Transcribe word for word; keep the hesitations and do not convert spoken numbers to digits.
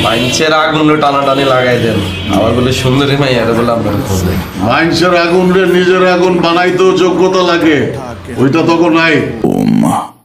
মাইনসের আগুন টানাটানি লাগাই দেন, আবার বলে সুন্দরী মাইয়ারে বলে আপনার খোঁজে। মাইনসের আগুন রে নিজের আগুন বানাইতেও যোগ্যতা লাগে, ওইটা তখন নাই।